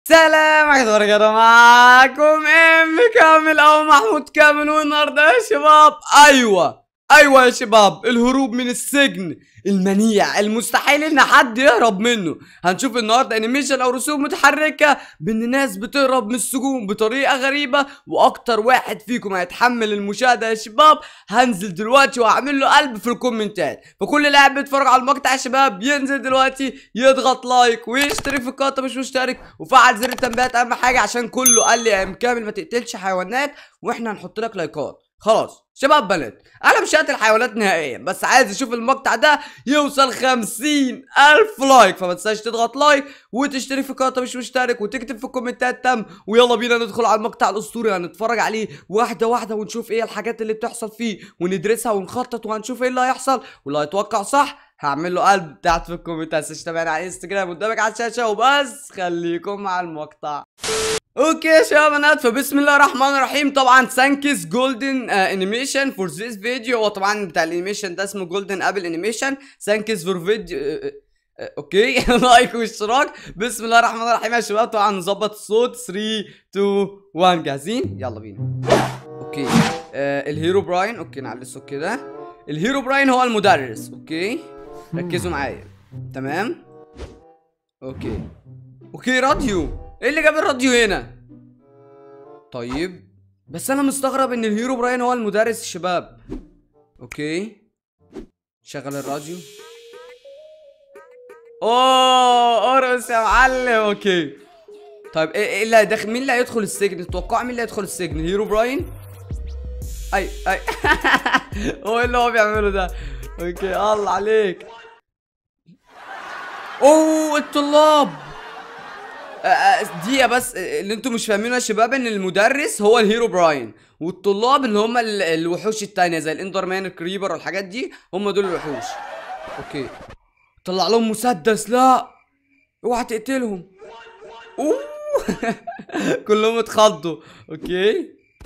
سلام عليكم ورحمة، معاكم كامل او محمود كامل. والنهارده يا شباب ايوه يا شباب، الهروب من السجن المنيع المستحيل ان حد يهرب منه. هنشوف النهارده انيميشن او رسوم متحركه بان ناس بتهرب من السجون بطريقه غريبه، واكتر واحد فيكم هيتحمل المشاهده يا شباب هنزل دلوقتي وهعمل له قلب في الكومنتات. فكل اللي قاعد بيتفرج على المقطع يا شباب ينزل دلوقتي يضغط لايك ويشترك في القناه مش مشترك، وفعل زر التنبيهات اهم حاجه، عشان كله قال لي يا ام كامل ما تقتلش حيوانات واحنا هنحط لك لايكات. خلاص شباب بنات، انا مش هقتل حيوانات نهائيا، بس عايز اشوف المقطع ده يوصل 50,000 لايك. فما تنساش تضغط لايك وتشترك في القناه مش مشترك وتكتب في الكومنتات تم. ويلا بينا ندخل على المقطع الاسطوري، هنتفرج عليه واحده واحده ونشوف ايه الحاجات اللي بتحصل فيه وندرسها ونخطط وهنشوف ايه اللي هيحصل، واللي هيتوقع صح هعمل له قلب تحت في الكومنتات. تابعني على انستجرام قدامك على الشاشه وبس. خليكم مع المقطع. اوكي يا شباب فبسم الله الرحمن الرحيم. طبعا ثانكس جولدن انيميشن فور ذيس فيديو. هو طبعا بتاع الانيميشن ده اسمه جولدن ابل انيميشن. ثانكس فور فيديو. اوكي لايك واشتراك. بسم الله الرحمن الرحيم يا شباب. طبعا نظبط الصوت 3 2 1 جاهزين؟ يلا بينا. اوكي الهيرو براين. اوكي نعلي الصوت كده. الهيرو براين هو المدرس. اوكي ركزوا معايا. تمام اوكي راديو. ايه اللي جاب الراديو هنا؟ طيب بس انا مستغرب ان الهيرو براين هو المدرس يا شباب. اوكي شغل الراديو. اوه ارقص يا معلم. اوكي طيب ايه اللي هيدخل؟ مين اللي هيدخل السجن؟ تتوقعوا مين اللي هيدخل السجن؟ الهيرو براين؟ اي هو ايه اللي هو بيعمله ده؟ اوكي الله عليك. اوه الطلاب. دقيقة بس، اللي انتوا مش فاهمينه يا شباب ان المدرس هو الهيرو براين، والطلاب اللي هم الوحوش التانية زي الاندر مان الكريبر والحاجات دي، هم دول الوحوش. اوكي طلع لهم مسدس. لا اوعى تقتلهم. اوه كلهم اتخضوا. اوكي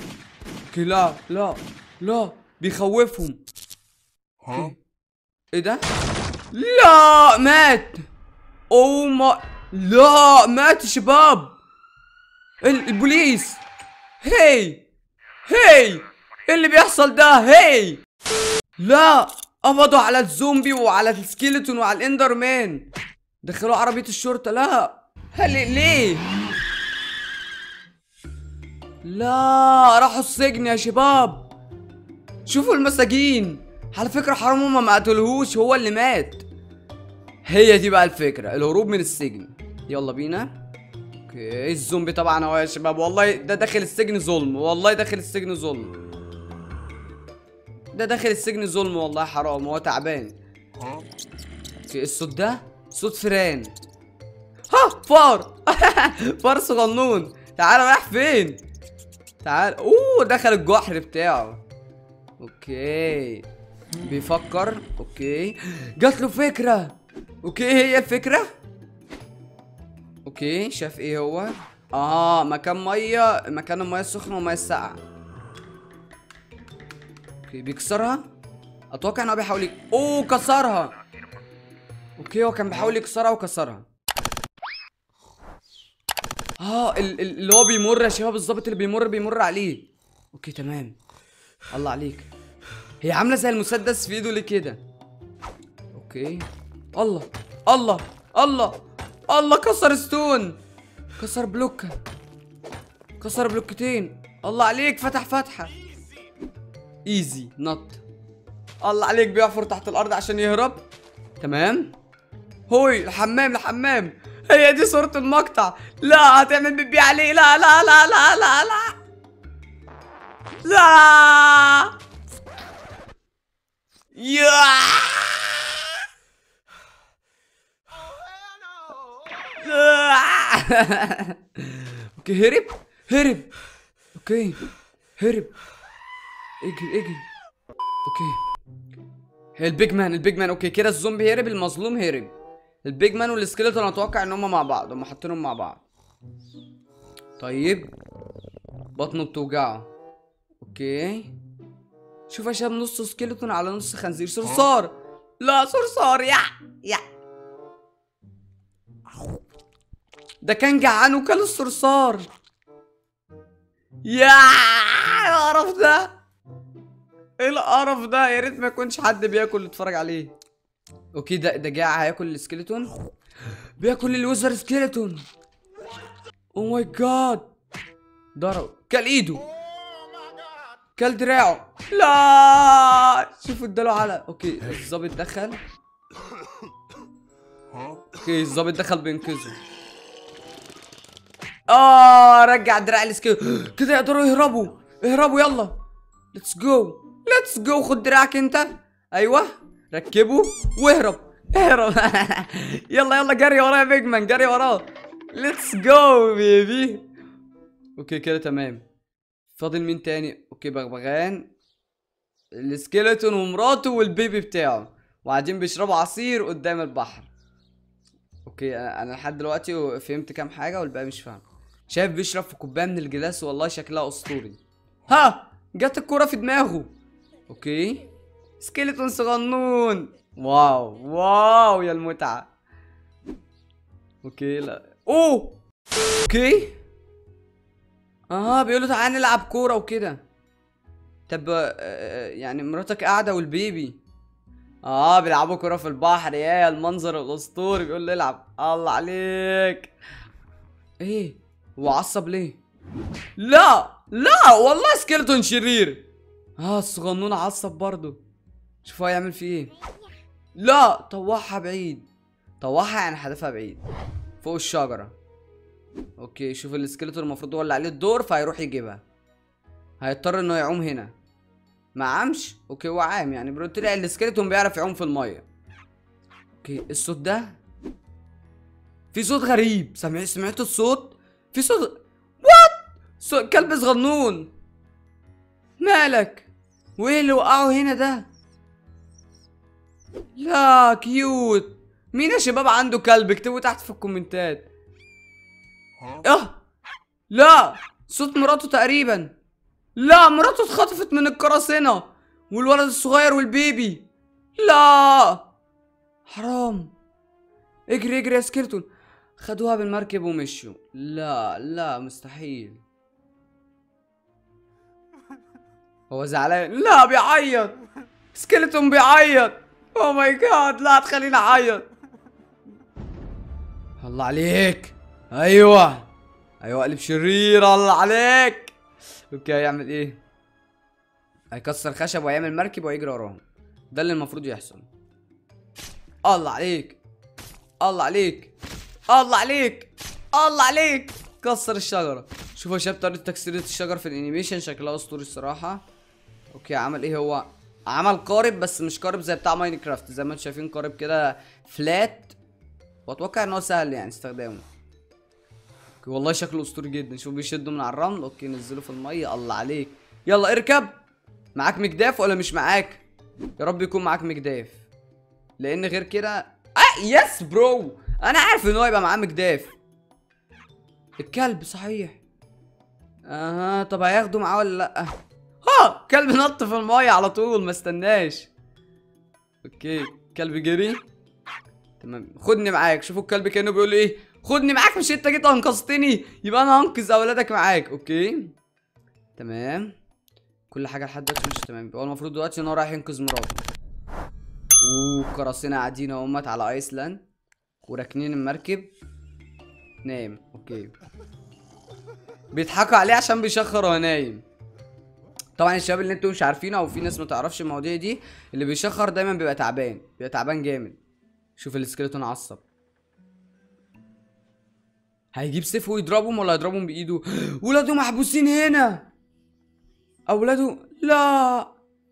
لا بيخوفهم. اوكي ايه ده؟ لا مات. اوه ما لا مات يا شباب. البوليس. هي ايه اللي بيحصل ده؟ لا قبضوا على الزومبي وعلى السكيلتون وعلى الاندر مان. دخلوا عربية الشرطة. لا ليه؟ لا راحوا السجن يا شباب. شوفوا المساجين. على فكرة حرام هما ما قتلوهوش، هو اللي مات. هي دي بقى الفكرة، الهروب من السجن. يلا بينا. اوكي الزومبي طبعا اهو يا شباب. والله ده داخل السجن ظلم، والله داخل السجن ظلم. ده داخل السجن ظلم والله حرام، هو تعبان. اوكي الصوت ده صوت فيران. ها فار فار صغنون. تعال رايح فين؟ تعال. اوه دخل الجحر بتاعه. اوكي بيفكر. اوكي جات له فكرة. اوكي هي الفكرة. اوكي شاف ايه هو؟ مكان ميه، مكان الميه السخنه والميه الساقعه. اوكي بيكسرها. اتوقع ان هو بيحاول اوه كسرها. اوكي هو كان بيحاول يكسرها وكسرها. اللي هو بيمر يا شباب، الظابط اللي بيمر عليه. اوكي تمام. الله عليك. هي عامله زي المسدس في ايده ليه كده؟ اوكي الله كسر ستون، كسر بلوكة، كسر بلوكتين. الله عليك فتحة ايزي نط. الله عليك بيحفر تحت الارض عشان يهرب. تمام. هوي الحمام. هي دي صورة المقطع. لا هتعمل بيبي عليه. لا يا اوكي هرب. اوكي هرب. اجري. اوكي البيج مان. اوكي كده الزومبي هرب، المظلوم هرب. البيج مان والسكيلتون اتوقع ان هم مع بعض، هم حاطينهم مع بعض. طيب بطنه بتوجعه. اوكي شوف يا شباب، نص سكيلتون على نص خنزير. صرصار. لا صرصار. يا ده كان جعان وكل الصرصار. يا القرف ده، ايه القرف ده؟ يا ريت ما يكونش حد بياكل يتفرج عليه. اوكي ده جاع هياكل السكيلتون، بياكل الوزر سكيلتون. او ماي جاد، ضرب، كل ايده، كل دراعه. لا شوفوا اداله على. اوكي الظابط دخل. اوكي الظابط دخل بينقذه. رجع دراع السكيلتون. كده يقدروا يهربوا. اهربوا يلا، ليتس جو ليتس جو. خد دراعك انت، ايوه ركبه واهرب. اهرب. يلا يلا جري وراه يا بيج مان، جري وراه. ليتس جو بيبي. اوكي كده تمام. فاضل مين تاني؟ اوكي بغبغان، السكيلتون ومراته والبيبي بتاعه، وقاعدين بيشربوا عصير قدام البحر. اوكي انا لحد دلوقتي فهمت كام حاجه والباقي مش فاهم. شايف بيشرب في كوبايه من الجلاس، والله شكلها اسطوري. ها جت الكرة في دماغه. اوكي سكيلتون صغنون. واو واو يا المتعة. اوكي لا اوكي بيقولوا تعالى نلعب كورة وكده. طب يعني مراتك قاعدة والبيبي. بيلعبوا كورة في البحر. يا المنظر الاسطوري. بيقول له العب. الله عليك. ايه هو عصب ليه؟ لا لا والله سكيلتون شرير. الصغنون عصب برضه. شوفوا هيعمل فيه ايه. لا طوحها بعيد. طوحها يعني حدفها بعيد فوق الشجرة. اوكي شوف السكيلتون المفروض هو اللي عليه الدور، فهيروح يجيبها. هيضطر انه يعوم هنا. ما عامش. اوكي هو عام يعني، طلع السكيلتون بيعرف يعوم في المية. اوكي الصوت ده، في صوت غريب. سمعت الصوت؟ في صوت وات؟ كلب صغنون. مالك؟ وايه اللي وقعه هنا ده؟ لا كيوت. مين يا شباب عنده كلب؟ اكتبوا تحت في الكومنتات. لا صوت مراته تقريبا. لا مراته اتخطفت من القراصنة والولد الصغير والبيبي. لا حرام. اجري اجري يا سكيلتون. خدوها بالمركب ومشوا. لا لا مستحيل. هو زعلان. لا بيعيط. سكيلتون بيعيط. او ماي جاد لا تخليني اعيط. الله عليك. ايوه قلب شرير. الله عليك. اوكي هيعمل ايه؟ هيكسر خشب ويعمل مركب ويجري وراهم. ده اللي المفروض يحصل. الله عليك. الله عليك. الله عليك. الله عليك. كسر الشجرة. شوفوا يا شباب طريقة تكسير الشجر في الانيميشن شكلها اسطوري الصراحة. اوكي عمل ايه هو؟ عمل قارب بس مش قارب زي بتاع ماينكرافت، زي ما انتم شايفين قارب كده فلات، واتوقع ان هو سهل يعني استخدامه. اوكي والله شكله اسطوري جدا. شوف بيشده من على الرمل. اوكي نزله في الميه. الله عليك. يلا اركب. معاك مجداف ولا مش معاك؟ يا رب يكون معاك مجداف، لان غير كده يس برو انا عارف ان هو يبقى معاه مجداف. الكلب صحيح. طب هياخده معاه ولا لا؟ كلب نط في الميه على طول ما استناش. اوكي كلب جري. تمام خدني معاك. شوفوا الكلب كانه بيقول ايه، خدني معاك. مش انت جيت انقذتني يبقى انا هنقذ اولادك معاك. اوكي تمام كل حاجه لحد دلوقتي مش تمام. هو المفروض دلوقتي ان هو رايح ينقذ مراته. قراصنة قاعدين اهمت على ايسلاند وراكنين المركب. نايم. اوكي بيضحكوا عليه عشان بيشخر وهو نايم. طبعا الشباب اللي انتوا مش عارفينه او في ناس ما تعرفش المواضيع دي، اللي بيشخر دايما بيبقى تعبان، بيبقى تعبان جامد. شوف السكيلتون عصب. هيجيب سيف ويضربهم ولا يضربهم بايده؟ ولاده محبوسين هنا. اولاده لا.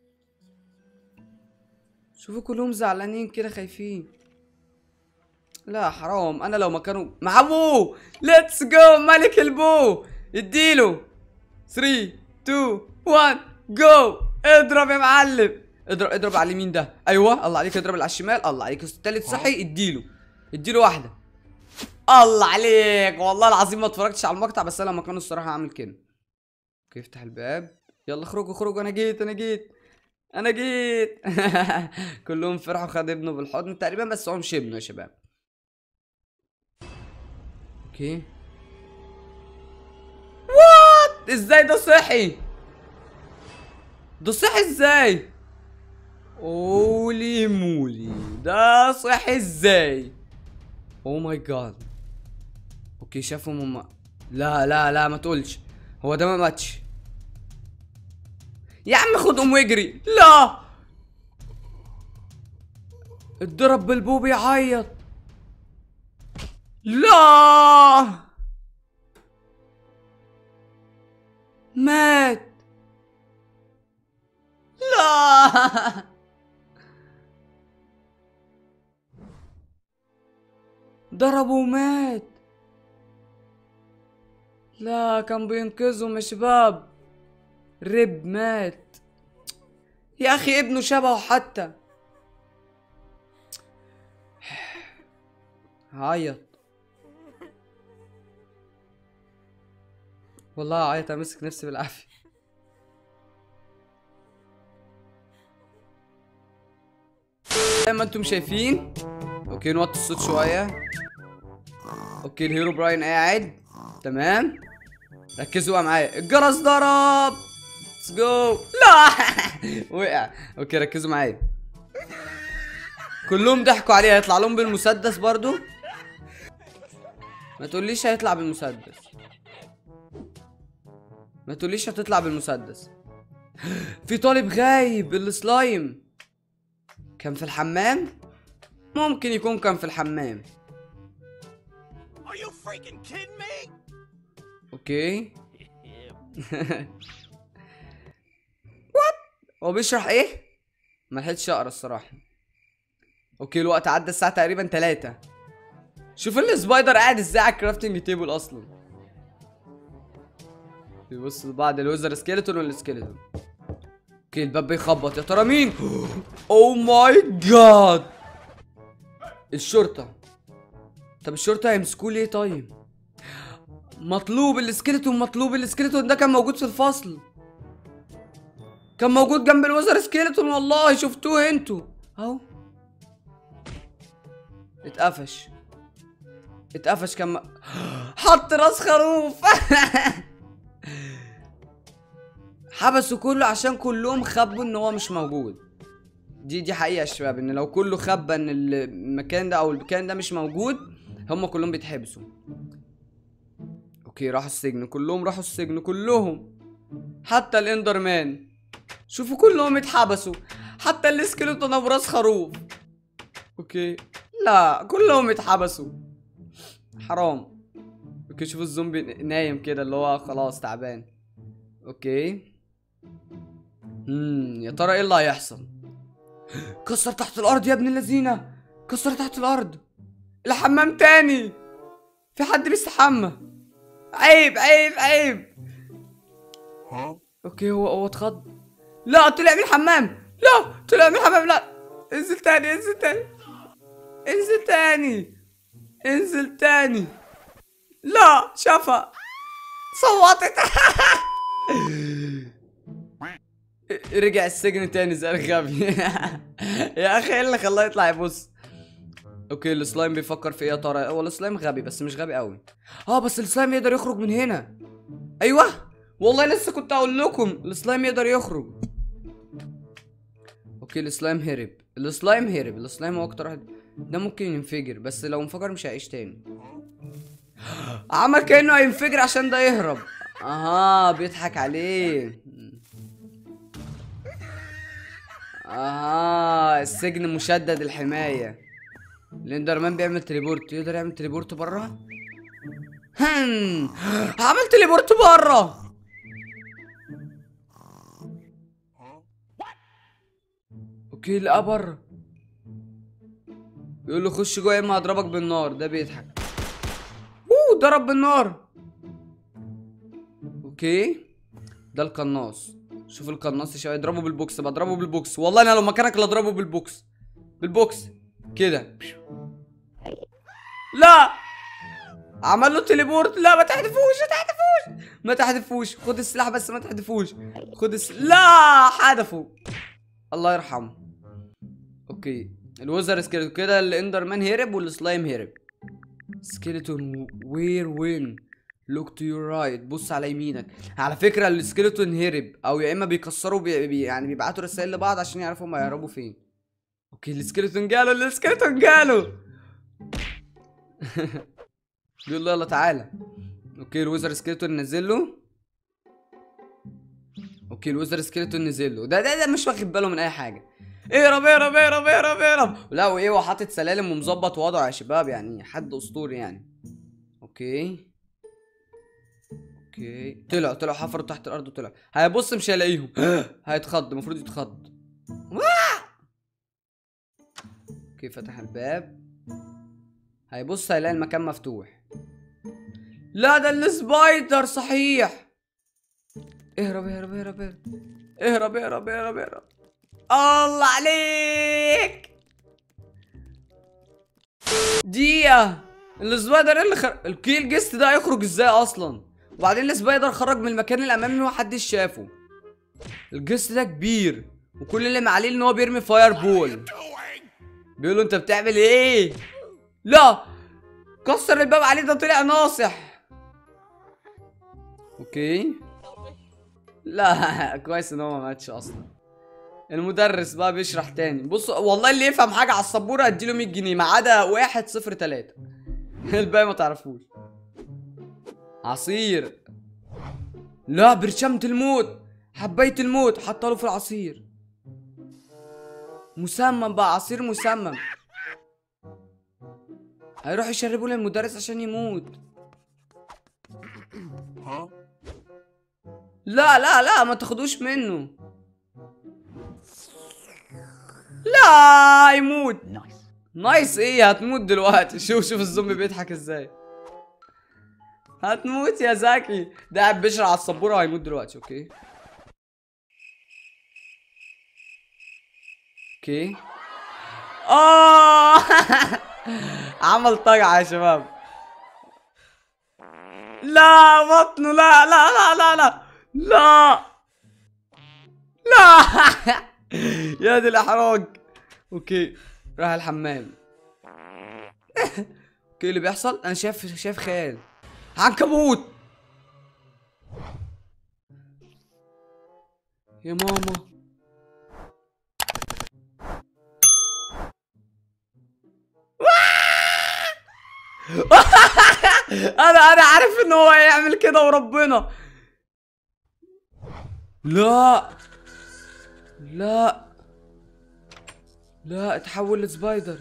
شوفوا كلهم زعلانين كده خايفين. لا حرام. انا لو مكانه مع ابوه. ليتس جو ملك البو. اديله 3 2 1 جو. اضرب يا معلم. اضرب على اليمين ده. ايوه الله عليك. اضرب اللي على الشمال. الله عليك. التالت صحي. اديله واحده. الله عليك. والله العظيم ما اتفرجتش على المقطع، بس انا لما كانوا الصراحه هعمل كده. اوكي افتح الباب. يلا اخرجوا. انا جيت. كلهم فرحوا. خد ابنه بالحضن تقريبا، بس هو مش ابنه يا شباب. اوكي. وات، ازاي ده صحي؟ ده صحي ازاي؟ قولي مولي، ده صحي ازاي؟ او ماي جاد. اوكي شافهم هما. لا لا لا ما تقولش، هو ده ما ماتش. يا عم خدهم واجري. لا، اتضرب بالبوب يعيط. لا، مات. لا ضربه ومات. لا كان بينقذهم يا شباب. رب مات. يا اخي ابنه شبهه حتى. هعيط والله، هعيط امسك نفسي بالعافيه. زي ما انتم شايفين. اوكي نوطي الصوت شويه. اوكي الهيرو براين قاعد تمام. ركزوا بقى معايا، الجرس ضرب. ليتس جو. لا وقع. اوكي ركزوا معايا. كلهم ضحكوا عليه، هيطلع لهم بالمسدس برضو. ما تقوليش هيطلع بالمسدس، ما تقوليش هتطلع بالمسدس. في طالب غايب، السلايم كان في الحمام. ممكن يكون كان في الحمام. اوكي وات، هو بيشرح ايه؟ ما لحقتش اقرا الصراحه. اوكي الوقت عدى، الساعه تقريبا 3. شوف السبايدر قاعد ازاي على الكرافتنج تيبل اصلا. بيبص لبعض الوزر سكيلتون والسكيلتون. اوكي الباب بيخبط، يا ترى مين؟ او ماي جاد، الشرطه. طب الشرطه هيمسكوه ليه طيب؟ مطلوب السكيلتون، مطلوب السكيلتون ده كان موجود في الفصل، كان موجود جنب الوزر سكيلتون والله، شفتوه انتوا اهو. اتقفش، اتقفش كان حط راس خروف حبسوا كله عشان كلهم خبوا ان هو مش موجود. دي حقيقة يا شباب، ان لو كله خبى ان المكان ده او المكان ده مش موجود، هم كلهم بيتحبسوا. اوكي راحوا السجن كلهم، راحوا السجن كلهم، حتى الاندر مان. شوفوا كلهم اتحبسوا، حتى الاسكيلتون ابو راس خروف. اوكي لا كلهم اتحبسوا، حرام. اوكي شوفوا الزومبي نايم كده اللي هو خلاص تعبان. اوكي يا ترى ايه اللي هيحصل؟ كسر تحت الارض يا ابن اللذينه، كسر تحت الارض. الحمام تاني، في حد بيستحمى. عيب عيب عيب. اوكي هو اتخض. لا طلع من الحمام، لا طلع من الحمام، لا انزل تاني، انزل تاني، انزل تاني، انزل تاني. لا شافها، صوتت رجع السجن تاني زي الغبي يا اخي ايه اللي خلاه يطلع يبص؟ اوكي السلايم بيفكر في ايه يا ترى؟ هو السلايم غبي بس مش غبي قوي. بس السلايم يقدر يخرج من هنا. ايوه والله لسه كنت اقول لكم السلايم يقدر يخرج. اوكي السلايم هرب، السلايم هرب، السلايم هو اكتر واحد. ده ممكن ينفجر، بس لو انفجر مش هيعيش تاني. عمل كأنه هينفجر عشان ده يهرب. بيضحك عليه. السجن مشدد الحماية. الاندرمان بيعمل تليبورت، يقدر يعمل تليبورت برا. عمل تليبورت برا. اوكي لقى برا، يقول له خش جوه يا اما هضربك بالنار. ده بيضحك. ضرب بالنار. اوكي ده القناص. شوف القناص يا شباب، اضربه بالبوكس، بضربه بالبوكس والله، انا لو مكانك لا اضربه بالبوكس، بالبوكس كده. لا عمل له تليبورت. لا ما تحدفوش، ما تحدفوش، ما تحدفوش. خد السلاح بس ما تحدفوش. خد لا حدفه، الله يرحمه. اوكي الوزر سكيلت كده، الاندر مان هرب والسلايم هرب. سكيلتون وير وين لوك تو يور رايت. بص على يمينك. على فكره السكيلتون هرب، او يا اما بيكسروا يعني بيبعتوا رسائل لبعض عشان يعرفوا هما يهربوا فين. اوكي السكيلتون جاله، السكيلتون جاله. بيقول له يلا تعالى. اوكي الويزر سكيلتون نزل له. اوكي الويزر سكيلتون نزل له. ده مش واخد باله من اي حاجه. اهرب اهرب اهرب اهرب اهرب. لا وايه، هو حاطط سلالم ومظبط وضعه يا شباب، يعني حد اسطوري يعني. اوكي طلعوا حفروا تحت الارض وطلعوا. هيبص مش هيلاقيهم. هيتخض، المفروض يتخض. اوكي فتح الباب. هيبص هيلاقي المكان مفتوح. لا ده السبايدر صحيح. اهرب اهرب اهرب اهرب اهرب اهرب اهرب اهرب. الله عليك. دقيقة. السبايدر اللي الكيل جيست ده هيخرج ازاي اصلا؟ وبعدين السبايدر خرج من المكان الامامي ومحدش شافه. الجيست ده كبير وكل اللي معليه ان هو بيرمي فاير بول. بيقول له انت بتعمل ايه؟ لا كسر الباب عليه، ده طلع ناصح. اوكي لا كويس ان هو ما ماتش اصلا. المدرس بقى بيشرح تاني. بص والله اللي يفهم حاجه على السبوره اديله 100 جنيه ما عدا 103. الباقي ما تعرفوش. عصير. لا برشامة الموت، حبايه الموت حطها له في العصير. مسمم بقى، عصير مسمم. هيروح يشربه للمدرس عشان يموت. لا لا لا ما تاخدوش منه. لا يموت. نايس ايه، هتموت دلوقتي. شوف الزومبي بيضحك ازاي. هتموت يا زكي. ده قاعد بيشرح على السبوره وهيموت دلوقتي. اوكي عمل طقعه يا شباب. لا بطنه. لا لا لا لا لا لا لا. يا دي الاحراج. اوكي راح الحمام. اوكي اللي بيحصل انا شايف خيال. عنكبوت. يا ماما. انا عارف ان هو هيعمل كده وربنا. لا لا لا اتحول لسبايدر.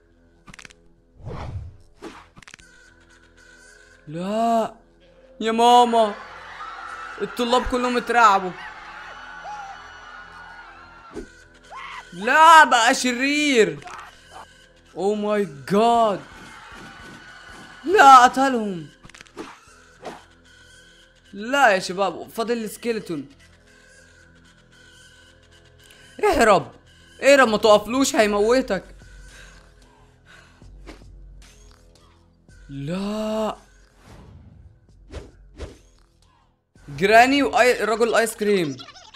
لا يا ماما الطلاب كلهم اترعبوا. لا بقى شرير. او ماي جاد. لا قتلهم. لا يا شباب فاضل السكيلتون. اهرب اهرب ما تقفلوش هيموتك. لا جراني الرجل الايس كريم.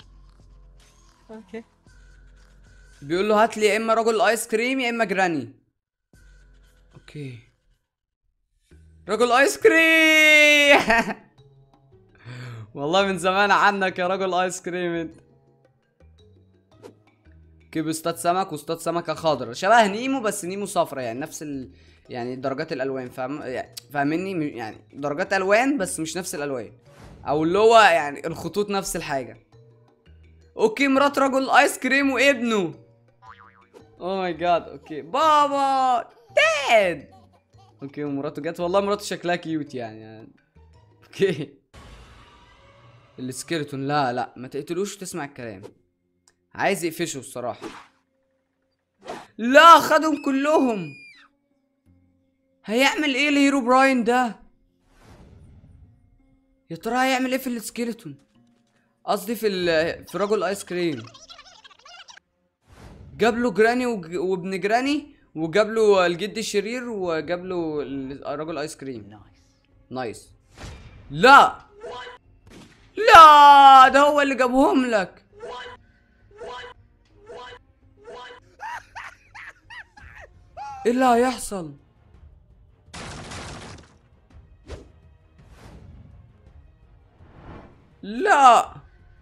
اوكي بيقول له هات لي يا اما رجل الايس كريم يا اما جراني. اوكي رجل ايس كريم. والله من زمان عنك يا رجل ايس كريم انت. اوكي بيصطاد سمك واصطاد سمكه خضراء شبه نيمو بس نيمو صفرا يعني نفس يعني درجات الالوان يعني فاهمني يعني درجات الوان بس مش نفس الالوان او اللي هو يعني الخطوط نفس الحاجه. اوكي مرات رجل ايس كريم وابنه. اوه ماي جاد. اوكي بابا داد. اوكي ومراته جت والله مراته شكلها كيوت يعني. اوكي السكيلتون لا لا ما تقتلوش وتسمع الكلام. عايز يقفشه الصراحه. لا خدهم كلهم. هيعمل ايه الهيرو براين ده؟ يا ترى هيعمل ايه في السكيلتون؟ قصدي في رجل ايس كريم. جاب له جراني وابن جراني وجاب له الجد الشرير وجاب له رجل ايس كريم. نايس. لا لا ده هو اللي جابهم لك. ايه اللي هيحصل؟ لا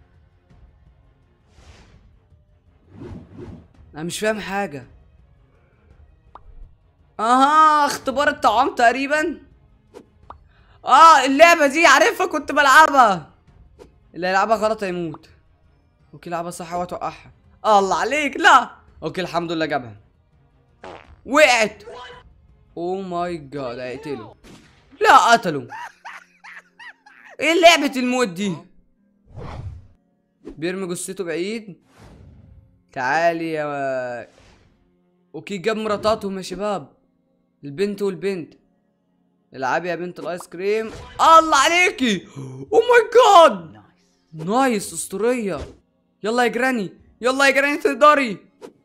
انا مش فاهم حاجة. اها اختبار الطعام تقريبا. اللعبة دي عارفها، كنت بلعبها. اللي يلعبها غلط هيموت. اوكي لعبها صح وهتوقعها. الله عليك. لا اوكي الحمد لله جابها. وقعت. او ماي جاد هيقتله. لا قتله. ايه لعبة الموت دي؟ بيرمي جثته بعيد. تعالي يا اوكي جاب مراتاتهم يا شباب، البنت والبنت. العبي يا بنت الايس كريم. الله عليكي. او ماي جاد نايس اسطورية. يلا يا جراني، يلا يا جراني تقدري.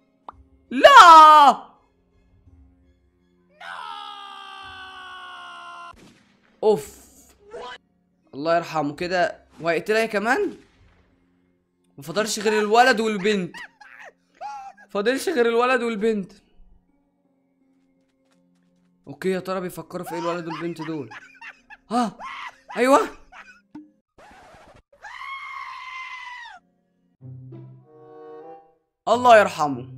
لا اوف الله يرحمه كده. وهيقتلها كمان. مفضلش غير الولد والبنت. فاضلش غير الولد والبنت. اوكي يا ترى بيفكروا في ايه الولد والبنت دول؟ ايوه. الله يرحمه.